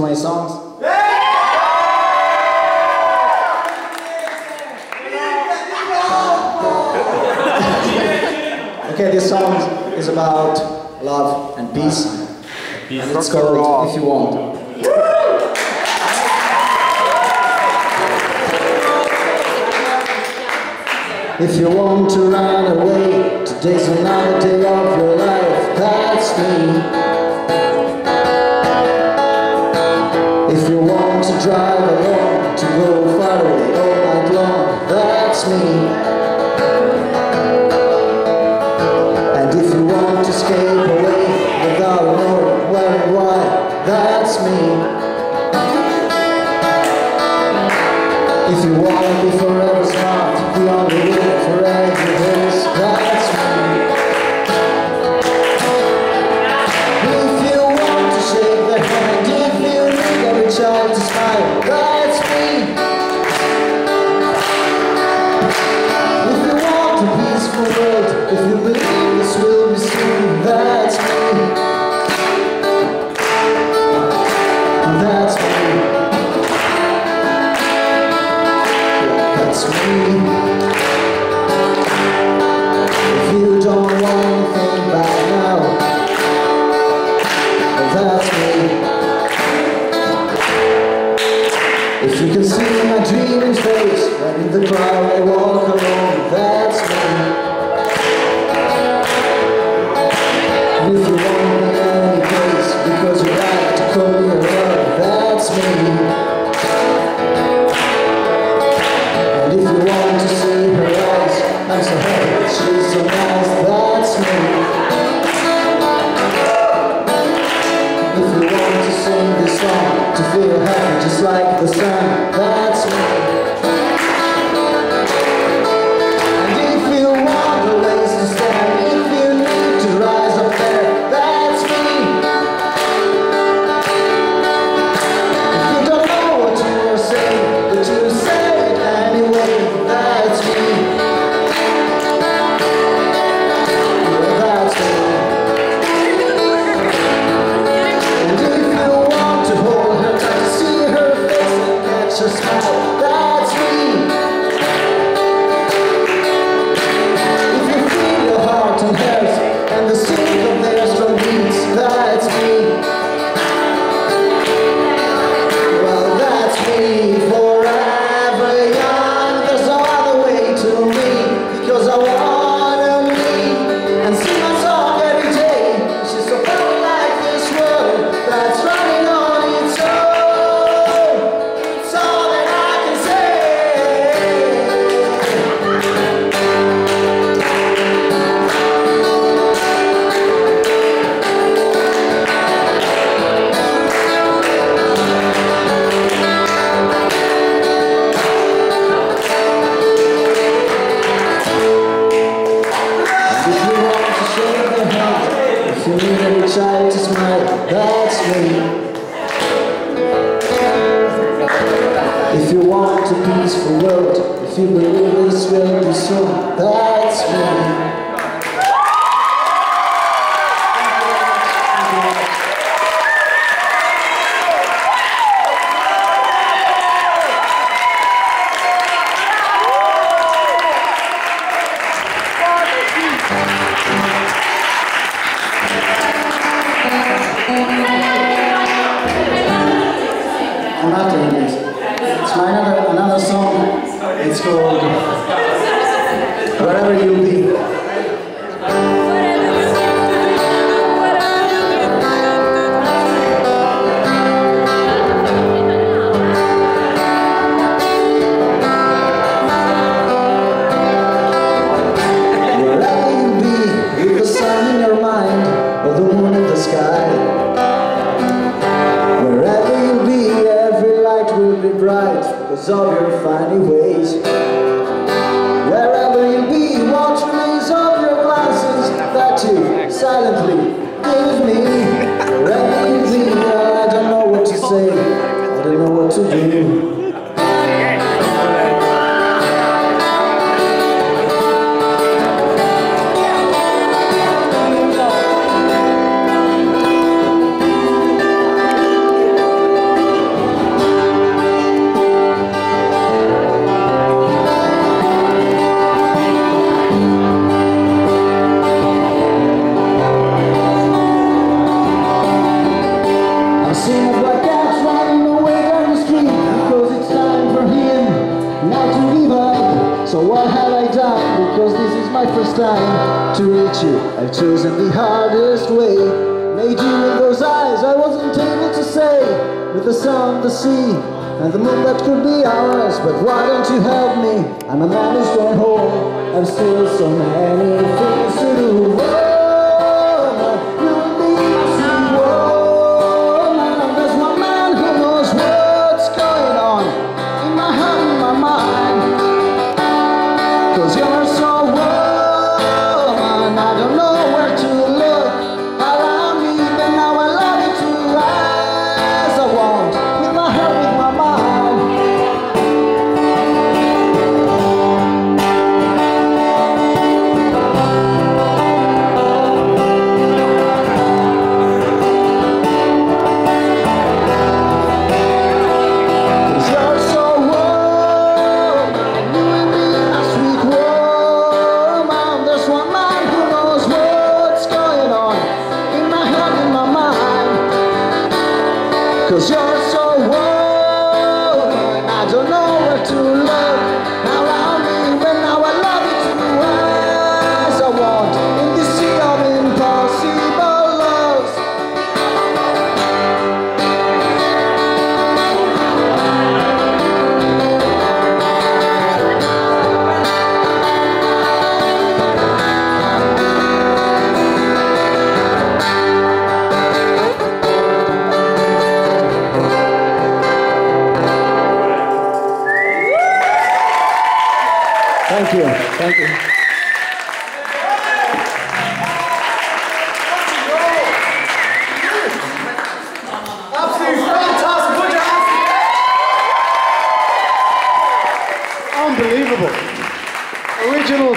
my songs? Okay, this song is about love and peace. And it's called If You Want. If you want to run away, today's another day of your life, that's me. If you want to drive alone, to go far away all night long, that's me. And if you want to escape away without knowing where and why, that's me. If you want to be forever smart, the only way for every days, that's me. If you want to shake the hand, if you need every child to smile, that's me. If you want a peaceful world, if you believe this will be soon, that's me. That's me. That's me. If you don't want anything by now, that's me. If you can see my dreaming face when in the crowd I walk alone, that's me. And if you want me in any place because you like to call me a love, that's me. And if you want to see her eyes, I'm so happy, she's so nice, that's me. If you want to sing this song, to feel happy just like the sun, that's me. And if you want a place to stand, if you need to rise up there, that's me. If you don't know what you are saying, but you say it anyway, that's me. Well, that's me. And if you want to hold her tight, to see her face and catch her smile, that's me. If you feel your heart and hers and the sync of their strong beats, that's me. Well, that's me. Forever young, there's no other way to me, because I wanna meet and sing my song every day. She's so felt like this world that's running on its own. It's all that I can say. If you want to shake the hand, if you need every child to smile, that's me. If you want a peaceful world, if you believe this will be soon, that's me. I'm not doing this. It's my another song. It's called Wherever You'll Be. Wherever you be, with the sun in your mind or the moon in the sky. Wherever you be, every light will be bright because of your funny ways. Wherever you be, what remains of your glances that you silently give me. Wherever you be, I don't know what to say, I don't know what to do. So what have I done? Because this is my first time to reach you. I've chosen the hardest way. Made you with those eyes I wasn't able to say. With the sun, the sea, and the moon that could be ours. But why don't you help me? I'm a man who's going home. I've still so many things to do. Woman, you'll be my sweet woman. There's one man who knows what's going on in my heart, in my mind. 'Cause you're so woman, I don't know where to look around me, but now I love you too as I want, with my heart, with my mind. Cause you're so warm, I don't know where to look around me, but now I love you too as I want, in this sea of impossible loves. Thank you. Thank you. Absolutely fantastic. Put your hands together. Unbelievable. Original.